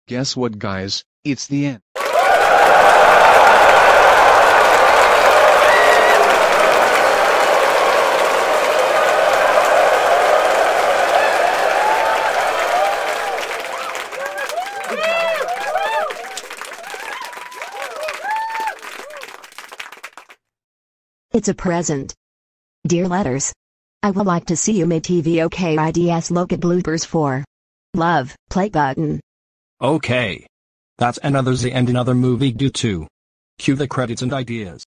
Guess what, guys? It's the end. It's a present. Dear Letters, I would like to see you make Tvokids look at bloopers for love, play button. Okay. That's another Z and another movie due to. Cue the credits and ideas.